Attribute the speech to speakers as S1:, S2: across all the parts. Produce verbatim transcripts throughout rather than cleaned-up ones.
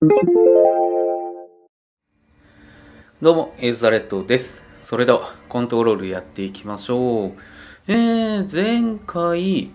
S1: どうも、エイザレットです。それでは、コントロールやっていきましょう。えー、前回、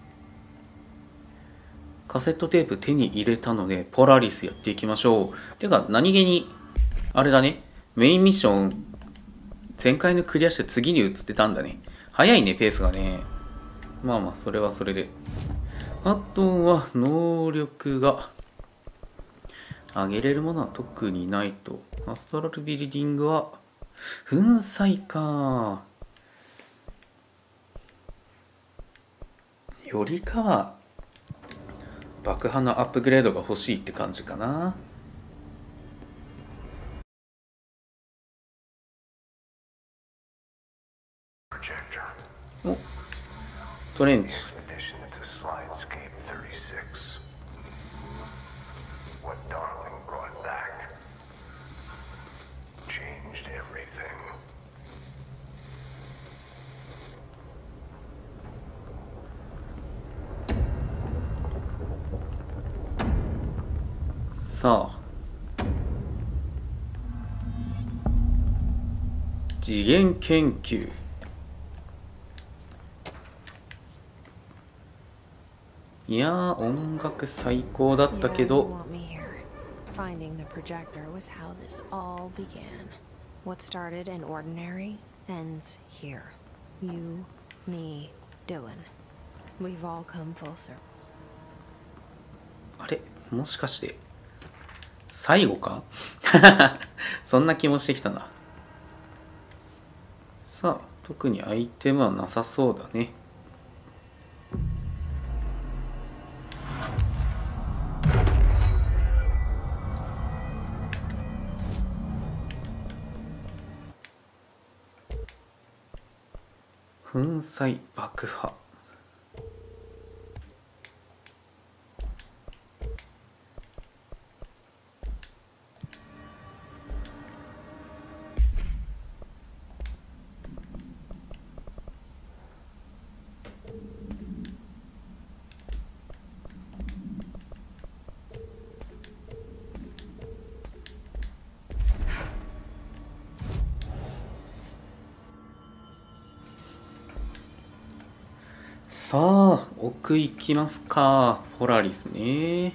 S1: カセットテープ手に入れたので、ポラリスやっていきましょう。てか、何気に、あれだね、メインミッション、前回のクリアして次に移ってたんだね。早いね、ペースがね。まあまあ、それはそれで。あとは、能力が、上げれるものは特にないと。アストラルビルディングは、粉砕か。よりかは、爆破のアップグレードが欲しいって感じかな。お、トレンチ。さあ、次元研究。いやー、音楽最高だったけど、
S2: Finding the projector was how this all began. What started in ordinary ends here. You, me, Dylan. We've all come full circle.
S1: あれ、もしかして最後かそんな気もしてきたな。さあ、特にアイテムはなさそうだね。粉砕爆破。さあ、奥行きますか。ポラリスね。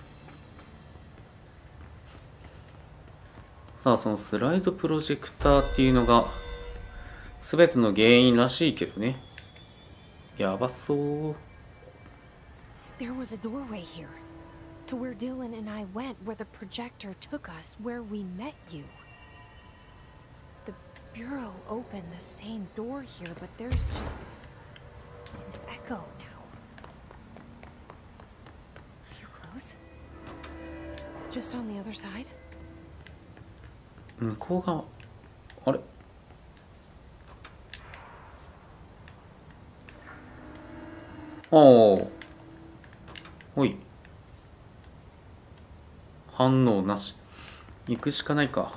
S1: さあ、そのスライドプロジェクターっていうのが全ての原因らしいけどね。やばそう。
S2: There was a doorway here, to where Dylan and I went, where the projector took us, where we met you. The Bureau opened the same door here, but there's just an echo now. Are you close? Just on the other side?
S1: 向こう側。あれ、おお、おい、反応なし。行くしかないか。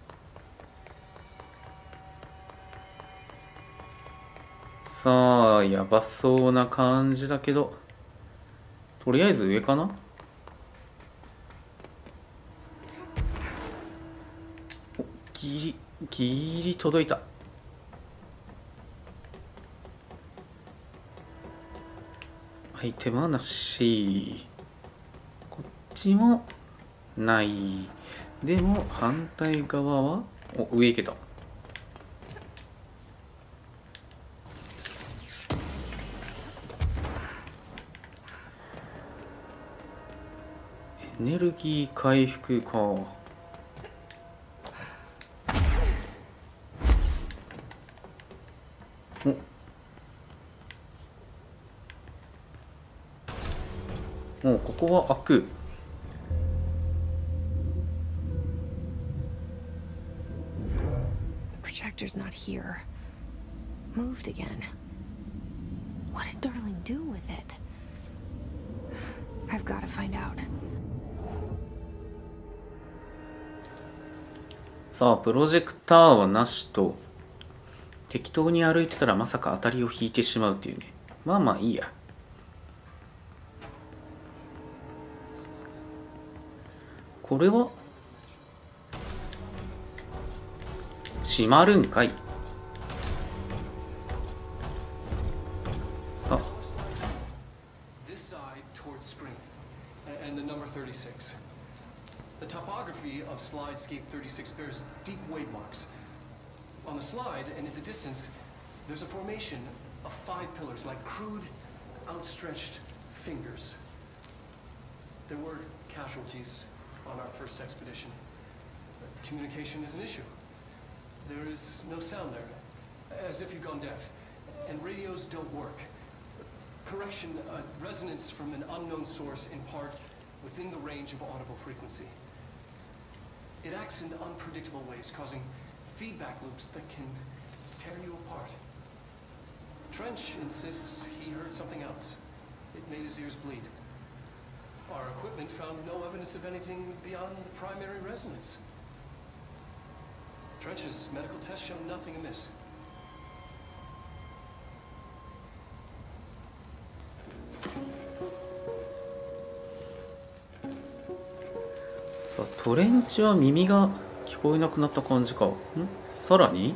S1: さあ、やばそうな感じだけど、とりあえず上かな。お、ギリギリ届いた。アイテムはなし。こっちもない。でも反対側は、お、上行けた。エネルギー回復か。お、もうここは開く。
S2: Projector's not here. Moved again. What did Darling do with it? I've got to find out.
S1: さあ、プロジェクターはなしと、適当に歩いてたらまさか当たりを引いてしまうっていうね。まあまあいいや。 これは閉まるんかい。あ、
S3: This side towards screen, and the number thirty-six. The topography of Slidescape thirty-six bears deep wave marks. On the slide and in the distance, there's a formation of five pillars like crude, outstretched fingers. There were casualties on our first expedition. Communication is an issue. There is no sound there, as if you've gone deaf, and radios don't work. Correction, uh, resonance from an unknown source in part within the range of audible frequency. It acts in unpredictable ways, causing feedback loops that can tear you apart. Trench insists he heard something else. It made his ears bleed. Our equipment found no evidence of anything beyond the primary resonance. Trench's medical tests show nothing amiss.
S1: さあ、トレンチは耳が聞こえなくなった感じか。んさらに、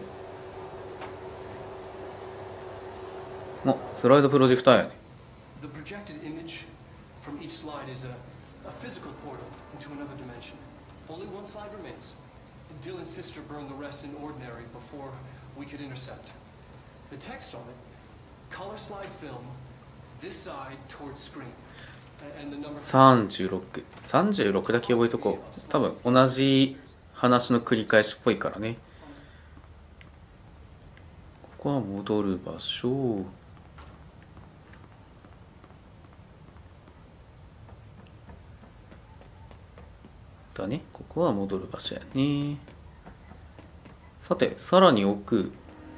S1: あ、スライドプロジェクターやね。
S3: The projected image from each slide is a, a physical portal into another dimension. Only one slide remains. Dylan's sister burned the rest in ordinary before we could intercept. The text on it, color slide film, this side towards screen. And the number
S1: さんじゅうろく、さんじゅうろくだけ覚えとこう。多分同じ話の繰り返しっぽいからね。ここは戻る場所。だね。ここは戻る場所やね。さて、さらに奥。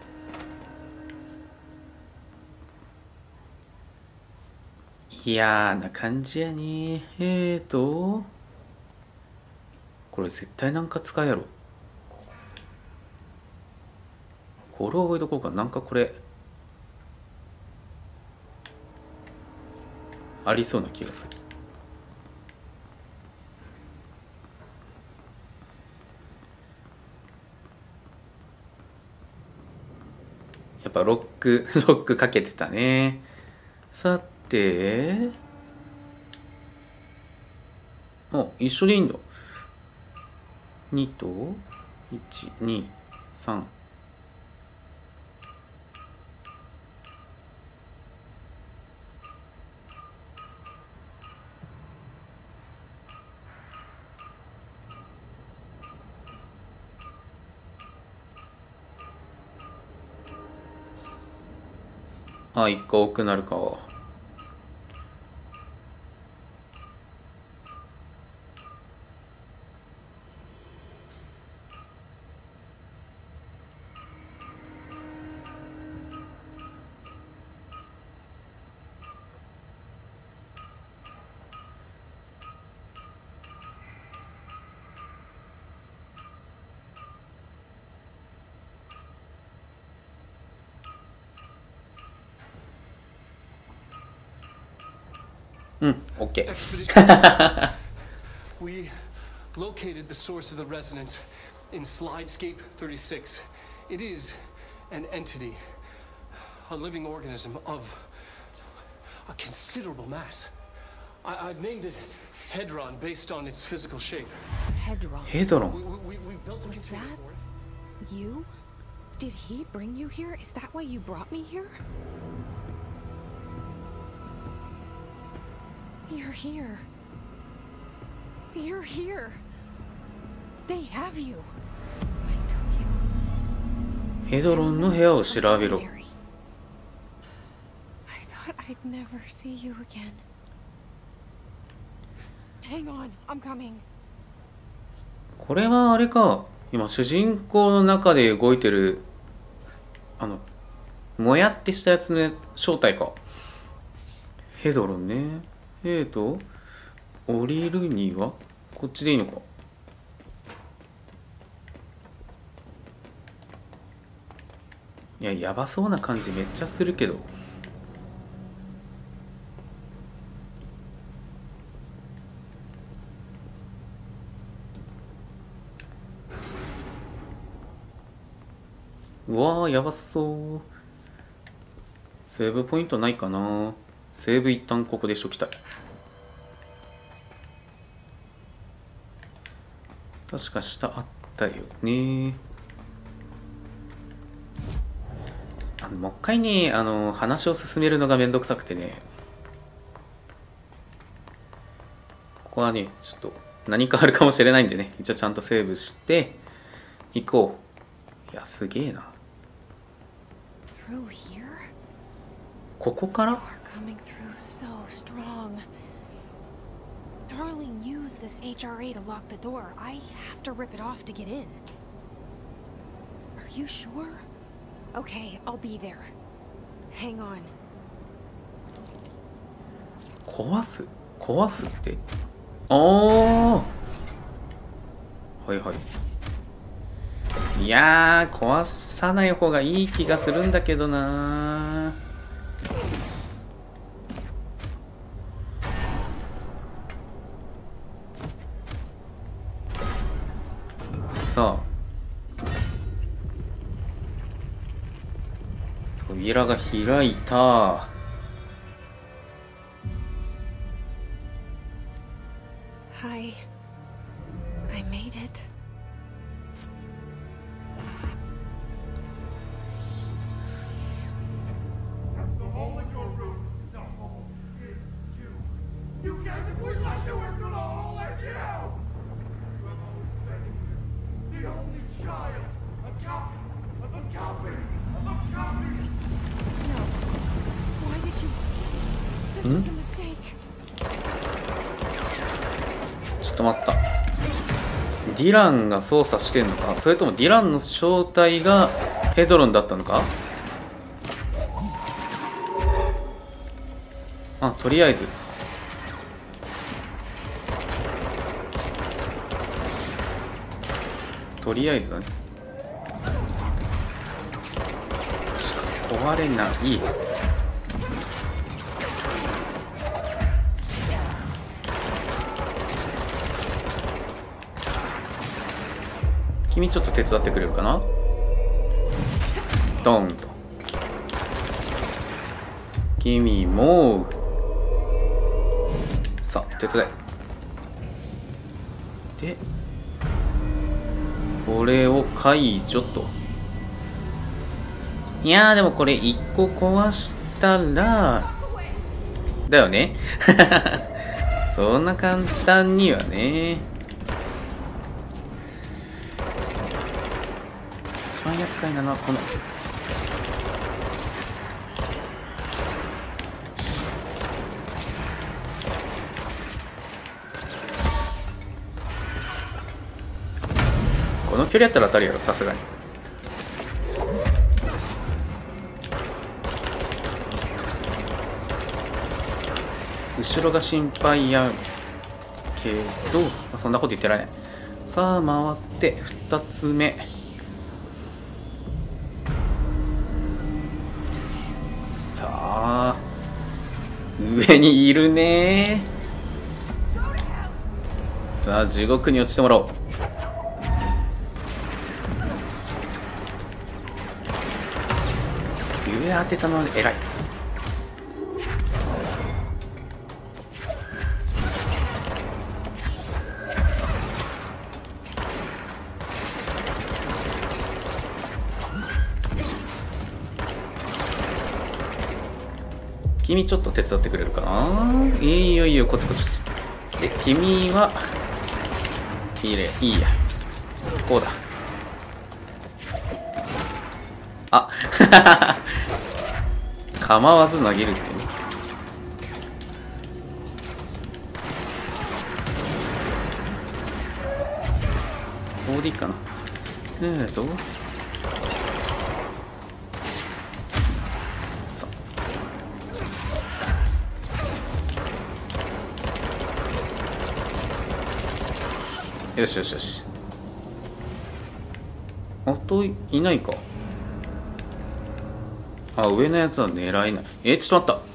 S1: 嫌な感じやね。えーと、これ絶対なんか使うやろ。これを覚えとこうか。なんかこれありそうな気がする。やっぱロックロックかけてたね。さて、あ、一緒でいいんだ。にといち、に、さん。あ、一個多くなるか。うん、オッケー。
S3: expedition. We located the source of the resonance in Slidescape thirty-six. It is an entity, a living organism of a considerable mass. I, I've named it Hedron based on its physical shape.
S2: Hedron.
S1: ヘドロン。
S3: We, we, we built a
S2: Was
S3: container
S2: that-
S3: for it.
S2: You? Did he bring you here? Is that why you brought me here? You're here. You're here. They have you. I know you.
S1: ヘドロンの部屋を調べろ。
S2: I thought I'd never see you again. Hang on, I'm coming.
S1: これはあれか。今主人公の中で動いてるあのもやってしたやつの正体か。ヘドロンね。えーと降りるにはこっちでいいのか。いや、やばそうな感じめっちゃするけど。 うわーやばそう。セーブポイントないかな。セーブ一旦ここでしときたい。確か下あったよね。あのもう一回ね、あの話を進めるのがめんどくさくてね。ここはねちょっと何かあるかもしれないんでね、一応ちゃんとセーブして行こう。いやすげえな。
S2: Through here?
S1: ここから
S2: Power coming through so strong. Darling used this H R A to lock the door. I have to rip it off to get in. Are you sure? Okay, I'll be there. Hang on.
S1: 壊す壊すってああはいはい。いやー壊さない方がいい気がするんだけどな。さあ扉が開いた。
S2: Hi. I made it.
S4: The hole in your room is a hole in you. You gave me, we let you into the hole in you! You have always been the only child, a copy of a copy of a copy!
S2: No. Why did you... This was a mistake.
S1: ちょっと待った。ディランが操作してんのか、それともディランの正体がヘドロンだったのか。あ、とりあえずとりあえずだね。壊れない。君ちょっと手伝ってくれるかな。ドンと。君もさあ手伝え。でこれを解除と。いやーでもこれいっこ壊したらだよね。そんな簡単にはね。一番厄介なのはこのこの距離やったら当たるやろ、さすがに。後ろが心配やけど、まあ、そんなこと言ってられない。さあ回ってふたつめ。さあ上にいるね。さあ地獄に落ちてもらおう。上当てたので偉い。君ちょっと手伝ってくれるかな。いいよいいよ、こっちこっち。で君はいいね、いいや。こうだ。あ構わず投げるっていうね。ここでいいかな。えーとよしよしよし。あといないか。あ、上のやつは狙えない。えー、ちょっと待った。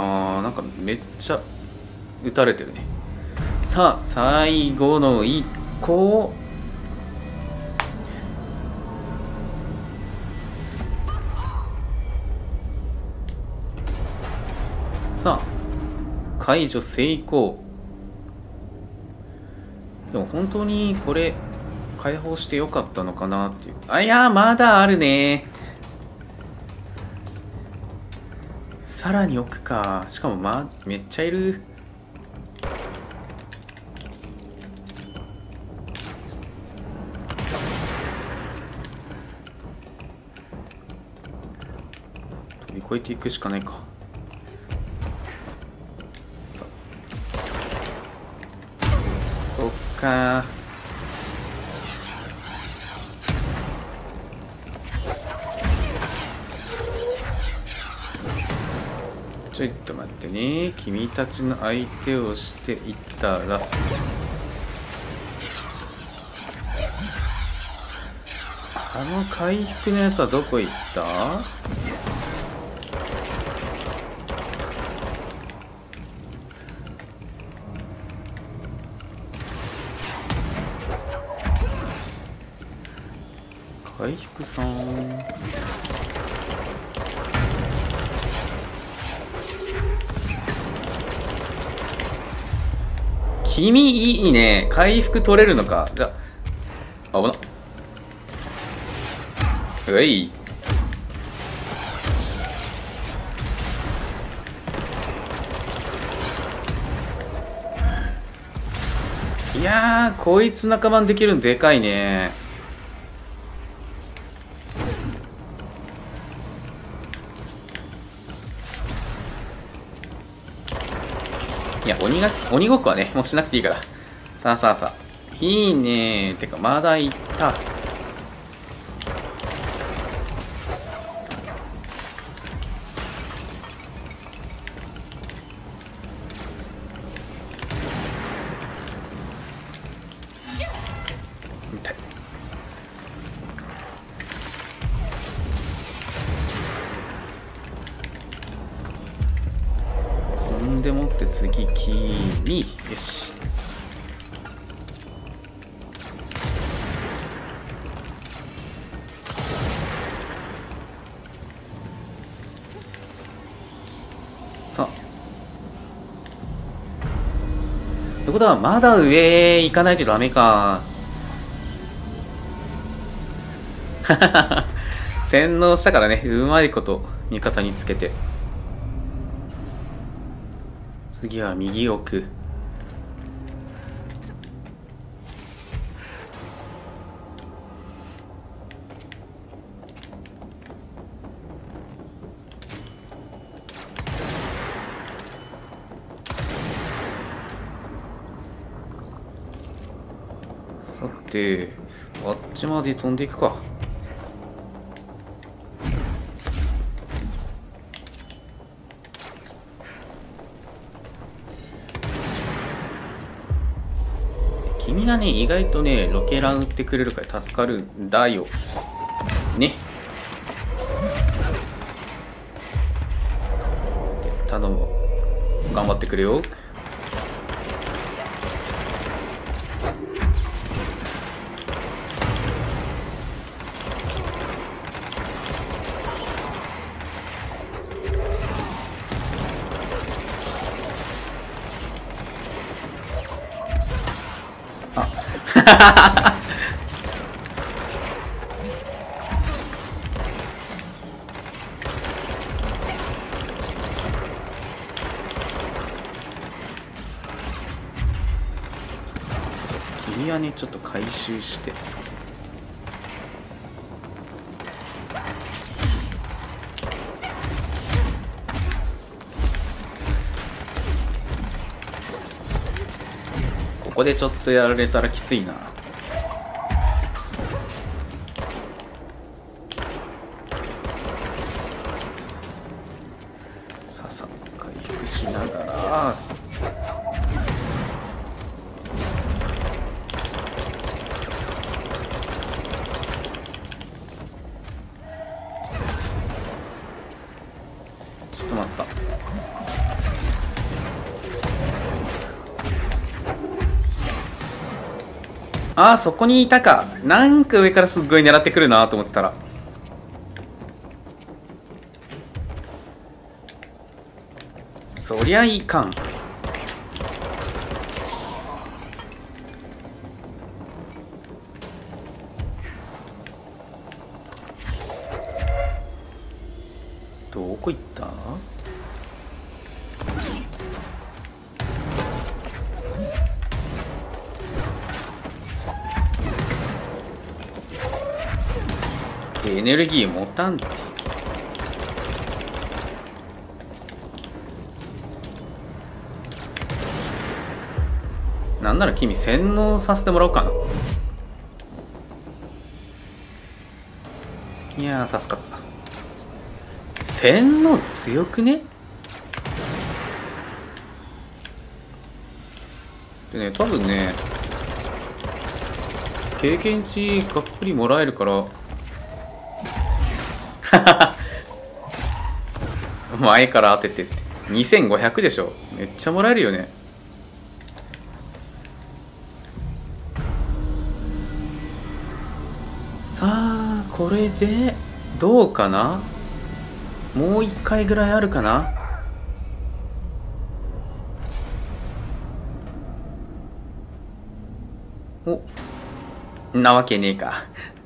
S1: あー、なんかめっちゃ撃たれてるね。さあ最後のいっこを解除成功。でも本当にこれ解放してよかったのかなっていう。あ、いやまだあるね。さらに奥か。しかもまめっちゃいる。飛び越えていくしかないか。そっか。ちょっと待ってね。君たちの相手をしていったら、あの回復のやつはどこ行った？回復さん。君いいね。回復取れるのか。じゃあ、危なっ。うい。いやー、こいつ仲間にできるのでかいね。いや、鬼が、鬼ごっこはね、もうしなくていいから。さあさあさあ。いいねー。てか、まだいった。痛い。そんでもって次キーに、よし。さあ。ってことはまだ上行かないとダメか。洗脳したからね、うまいこと味方につけて。次は右奥。さて、あっちまで飛んでいくか。君がね、意外とね、ロケラン打ってくれるから助かるんだよ。ね。頼む。頑張ってくれよ。君はね、ちょっと回収して。ここでちょっとやられたらきついな。さあさあ回復しながら。ちょっと待った。ああ、そこにいたか。なんか上からすっごい狙ってくるなと思ってたら。そりゃいかん。 ったエネルギー持たんって。なんなら君洗脳させてもらおうかな。いやー助かった。洗脳強くね。でね、多分ね経験値がっぷりもらえるから前から当ててってにせんごひゃくでしょ。めっちゃもらえるよね。さあこれでどうかな。もう一回ぐらいあるかな。おなわけねえか。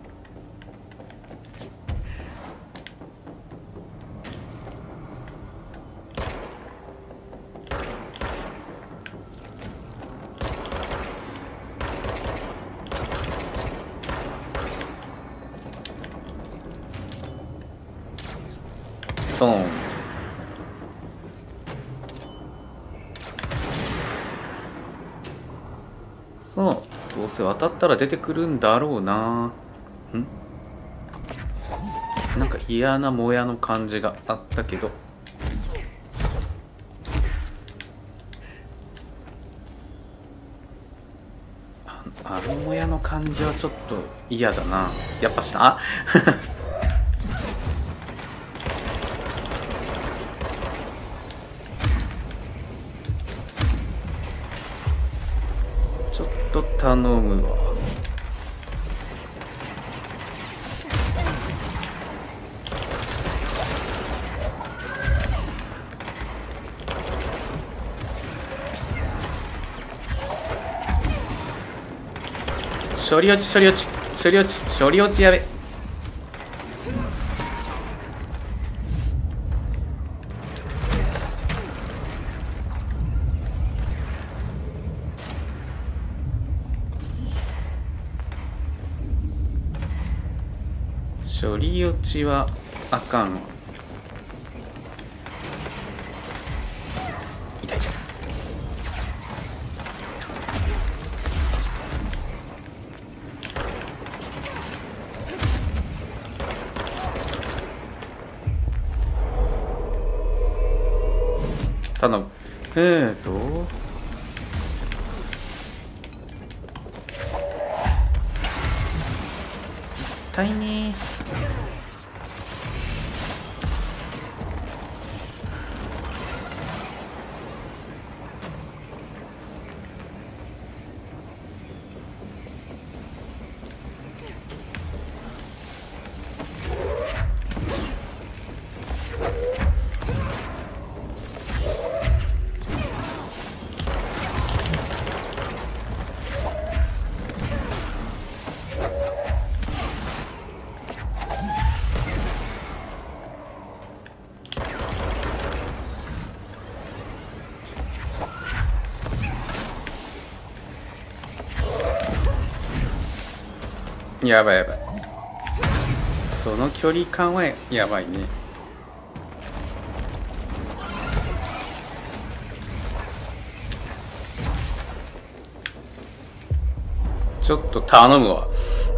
S1: ドン。そうどうせ渡ったら出てくるんだろうな。んなんか嫌なもやの感じがあったけど、あ, あのもやの感じはちょっと嫌だな。やっぱしな。あちょっと頼むわ。処理落ち処理落ち処理落ち処理落ちやべ。処理落ちはあかんわ。痛い。頼む。えーと痛いね。やばいやばい。その距離感はやばいね。ちょっと頼むわ。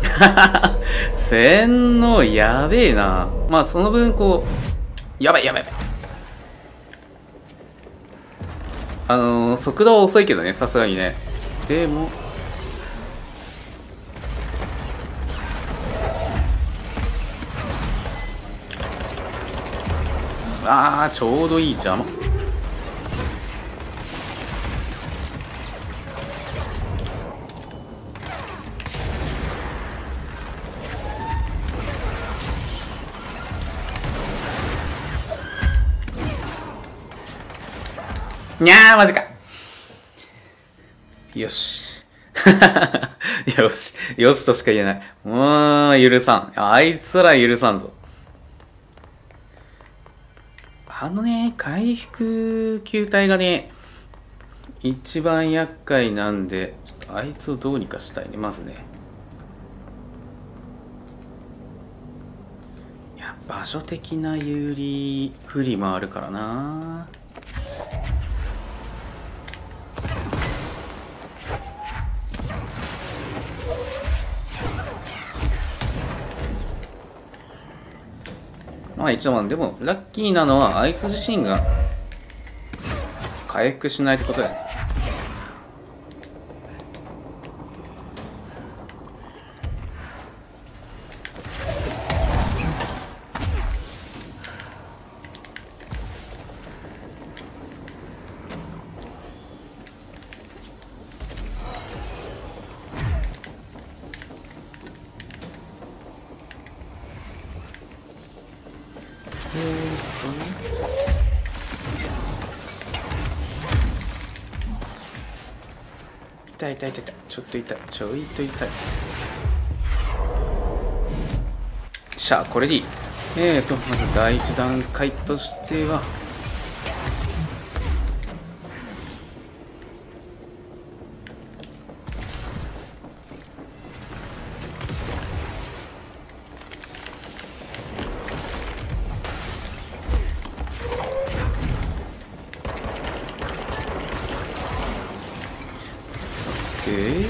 S1: 洗脳やべえな。まあその分こうやばいやばいやばい。あのー、速度は遅いけどね、さすがにね。でもあーちょうどいい邪魔。にゃーマジか。よし。よし。よしとしか言えない。もう許さん。あいつら許さんぞ。 あのね、回復球体がね、一番厄介なんで、ちょっとあいつをどうにかしたいね、まずね。いや、場所的な有利不利もあるからな。まあ一応、でもラッキーなのはあいつ自身が回復しないってことだよね。痛い痛い痛い痛い、ちょっと痛い、ちょいと痛い。しゃあこれでいい。えーとまず第一段階としてはえー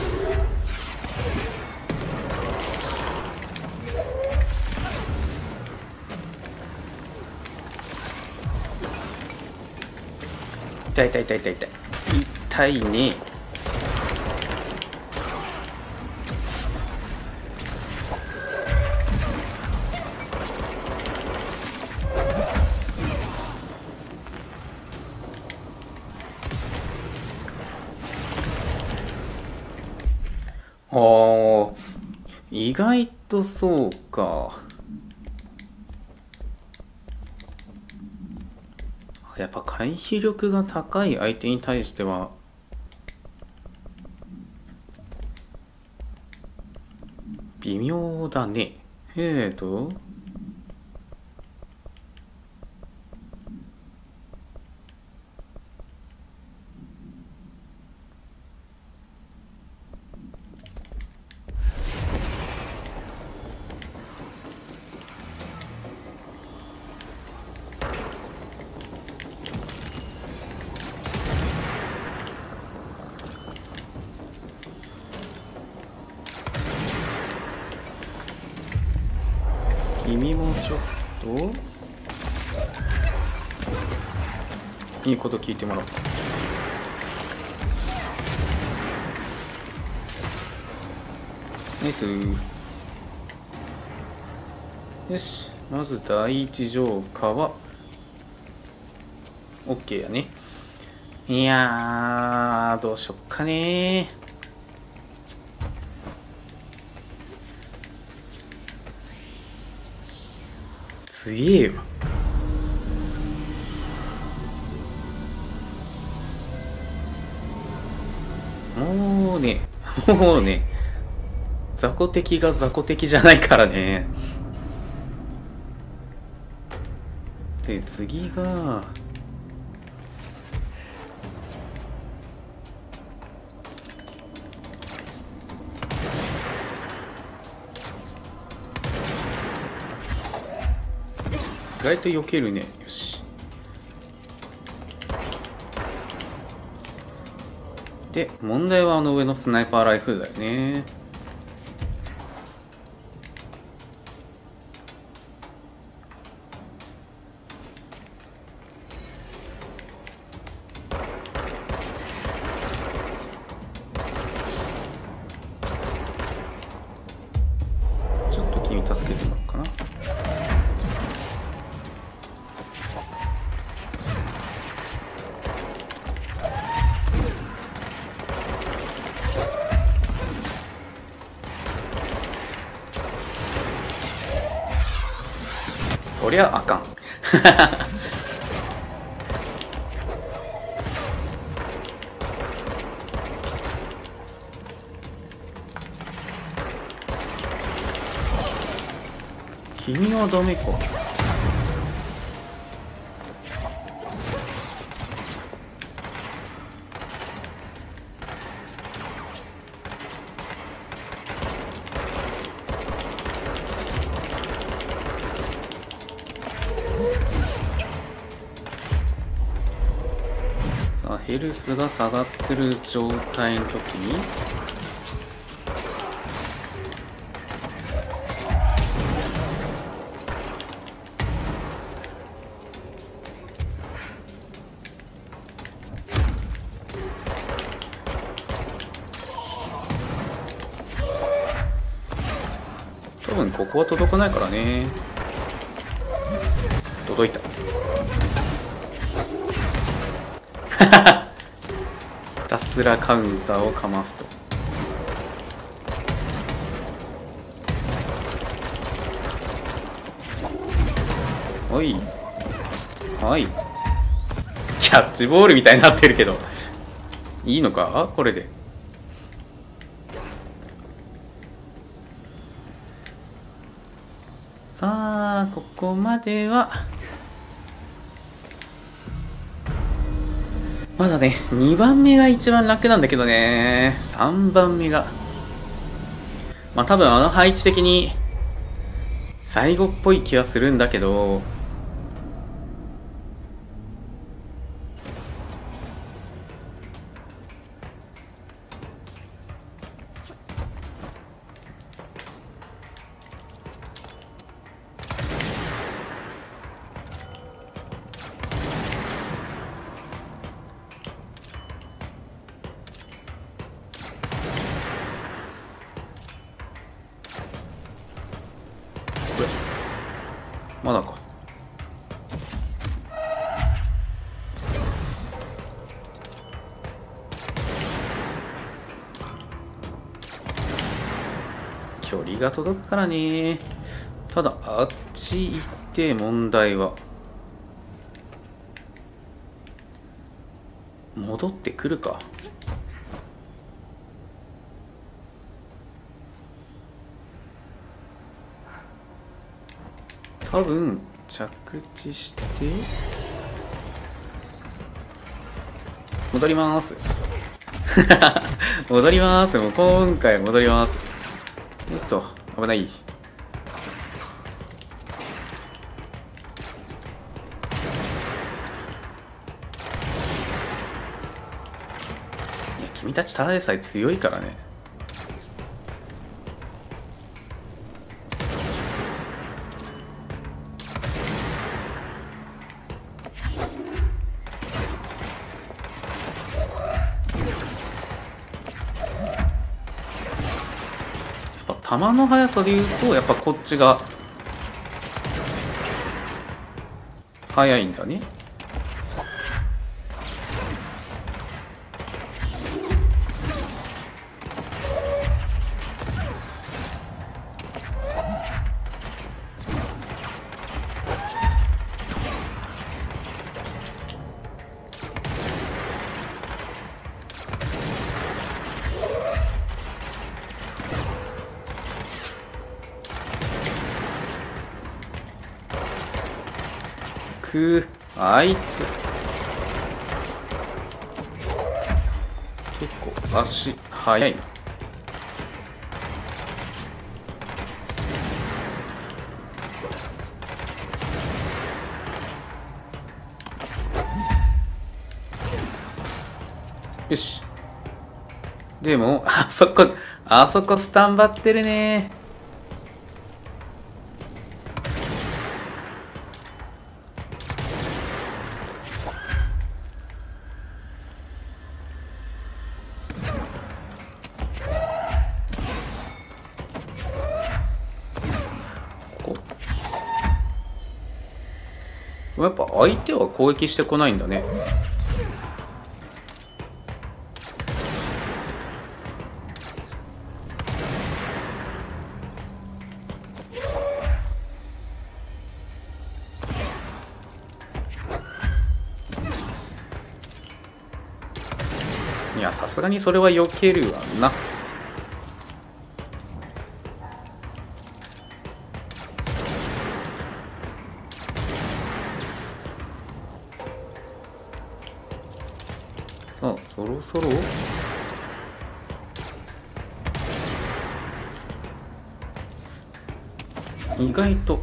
S1: 痛い痛い痛い痛い痛い痛いね。あー、意外とそうか。やっぱ回避力が高い相手に対しては微妙だね。えーと君もちょっといいこと聞いてもらおう。ナイス。よし、まず第一浄化は OK やね。いやーどうしよっかねー。すげえわ。もうね、もうね、雑魚敵が雑魚敵じゃないからね。で、次が、意外と避けるね。よし。で、問題はあの上のスナイパーライフルだよね。ちょっと君助けてもらおうかな。そりゃあかん。君はダメか。 ヘルスが下がってる状態の時に多分ここは届かないからね。届いた。ひたすらカウンターをかますと。おいはい、キャッチボールみたいになってるけどいいのかこれで。さあここまではまだね。にばんめが一番楽なんだけどね。さんばんめがまあ多分あの配置的に最後っぽい気はするんだけど、まだか。距離が届くからね。ただあっち行って問題は戻ってくるか。多分着地して戻ります戻ります。もう今回戻ります。ちょっと危ない。いや君たちただでさえ強いからね。球の速さでいうとやっぱこっちが速いんだね。くあいつ結構足速いな。よし。でもあそこあそこスタンバってるね。やっぱ相手は攻撃してこないんだね。いやさすがにそれは避けるわな。さあそろそろ意外と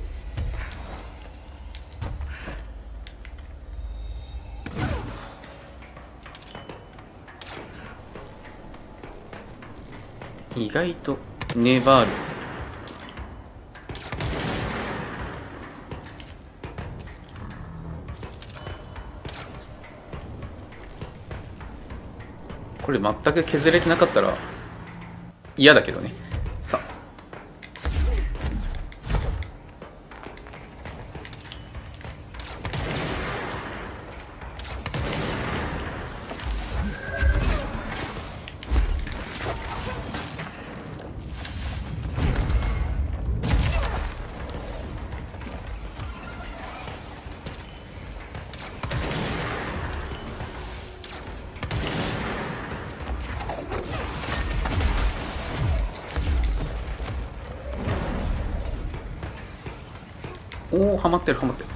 S1: 意外と粘る。これ全く削れてなかったら嫌だけどね。さあおお、ハマってるハマってる。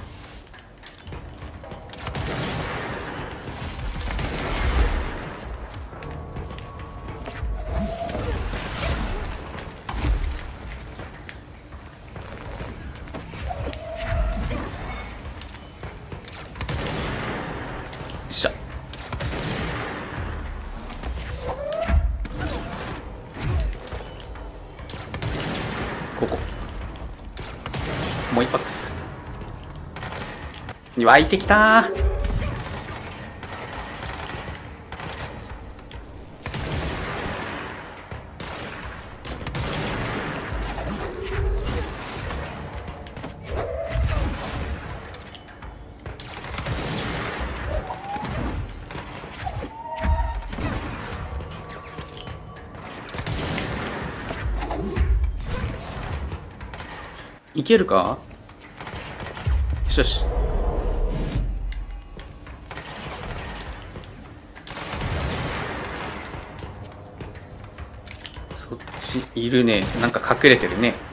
S1: よっしゃ。ここもう一発。湧いてきたー。いけるか。よしよし。そっちいるね。なんか隠れてるね。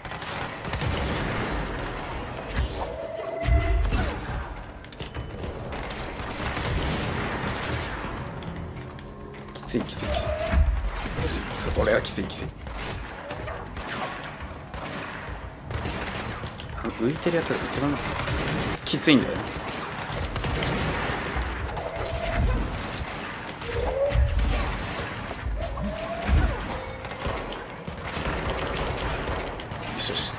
S1: きついきついきつい。これはきついきつい。浮いてるやつが一番きついんだよね。よしよし。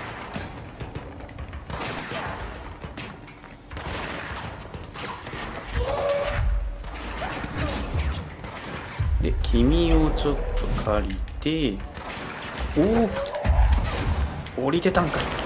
S1: で君をちょっと借りて、おお降りてたんかい。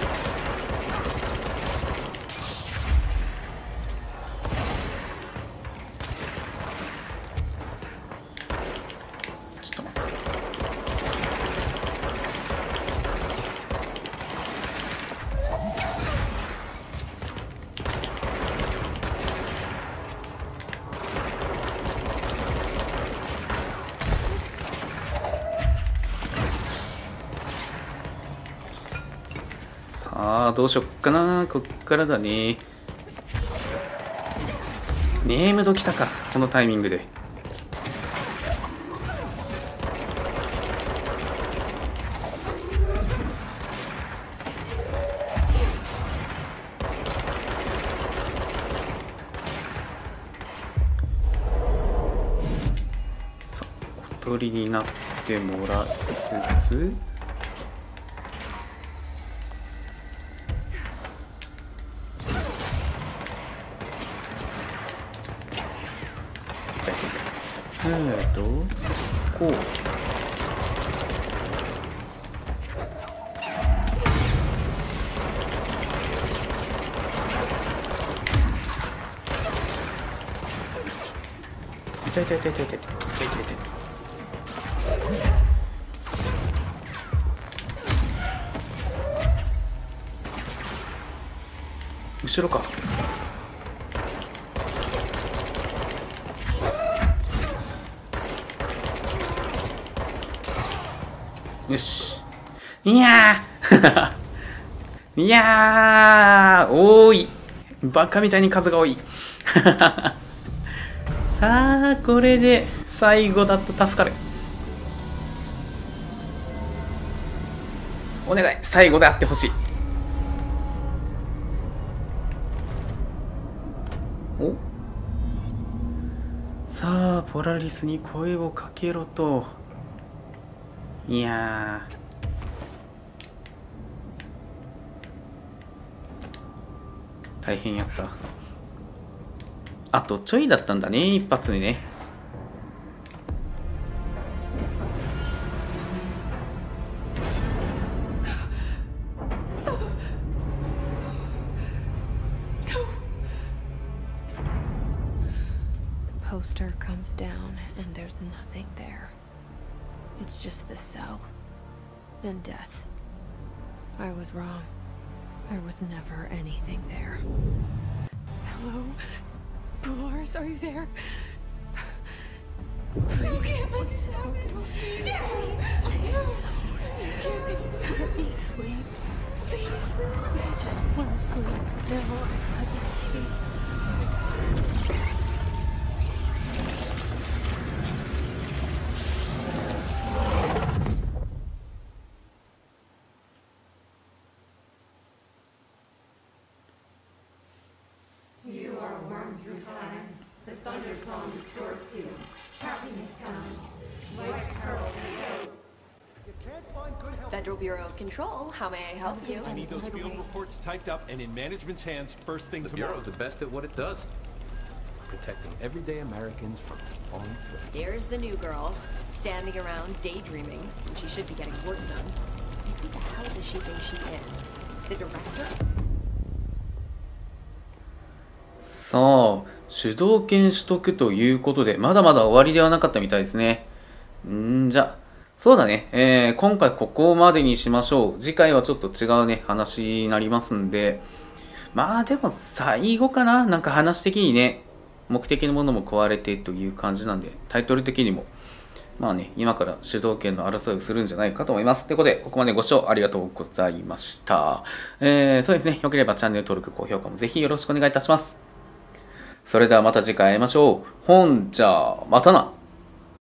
S1: さあどうしよっかな。こっからだね。ネームド来たか、このタイミングで。さあ小鳥になってもらいつつ、えーとこう。痛い痛い痛い痛い痛い痛い痛い痛い。後ろか。よし。いやーいやー多い。バカみたいに数が多いさあこれで最後だと助かる。お願い、最後であってほしい。おさあポラリスに声をかけろと。 いやー大変やった。あとちょいだったんだね、一発でね。
S2: Poster comes down and there's nothing there. It's just the cell and death. I was wrong. There was never anything there. Hello? Dolores, are you there? Please get us out. Please let me sleep. Please. I just want to sleep now. I can sleep.
S5: You are worn through time. The thunder song distorts you. Happiness comes. White pearls and
S6: Federal Bureau of Control, how may I help you?
S7: I need those field reports typed up and in management's hands first thing
S8: The
S7: tomorrow.
S8: Bureau's the best at what it does. Protecting everyday Americans from foreign threats.
S6: There's the new girl, standing around daydreaming, when she should be getting work done. And who the hell does she think she is? The director?
S1: さあ、主導権取得ということで、まだまだ終わりではなかったみたいですね。んーじゃ、そうだね、えー、今回ここまでにしましょう。次回はちょっと違うね、話になりますんで、まあでも最後かな、なんか話的にね、目的のものも壊れてという感じなんで、タイトル的にも、まあね、今から主導権の争いをするんじゃないかと思います。ということで、ここまでご視聴ありがとうございました。えー、そうですね、よければチャンネル登録、高評価もぜひよろしくお願いいたします。それではまた次回会いましょう。ほんじゃ、またな。